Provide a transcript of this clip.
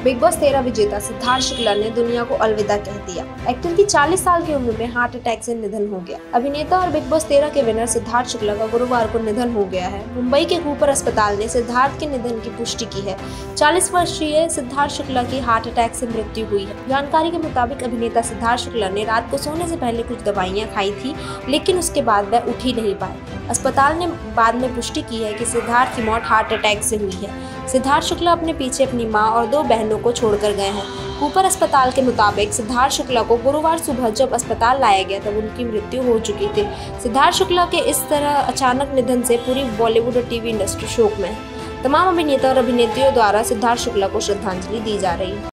Big boss 13 विजेता सिद्धार्थ शुक्ला ने दुनिया को अलविदा कह दिया। एक्टर की 40 साल की उम्र में हार्ट अटैक से निधन हो गया। अभिनेता और बिग बॉस 13 के विनर सिद्धार्थ शुक्ला का गुरुवार को निधन हो गया है। मुंबई के कूपर अस्पताल ने सिद्धार्थ के निधन की पुष्टि की है। 40 वर्षीय सिद्धार्थ शुक्ला की हार्ट अटैक से मृत्यु हुई है। जानकारी के मुताबिक अभिनेता सिद्धार्थ शुक्ला ने रात को सोने से पहले कुछ दवाइयां खाई थी, लेकिन उसके बाद वह उठ ही नहीं पाए। अस्पताल ने बाद में पुष्टि की है कि सिद्धार्थ की मौत हार्ट अटैक से हुई है। सिद्धार्थ शुक्ला अपने पीछे अपनी मां और 2 बहनों को छोड़कर गए हैं। कूपर अस्पताल के मुताबिक सिद्धार्थ शुक्ला को गुरुवार सुबह जब अस्पताल लाया गया तब उनकी मृत्यु हो चुकी थी। सिद्धार्थ शुक्ला के इस तरह अचानक निधन से पूरी बॉलीवुड और टीवी इंडस्ट्री शोक में है। तमाम अभिनेता और अभिनेत्रियों द्वारा सिद्धार्थ शुक्ला को श्रद्धांजलि दी जा रही है।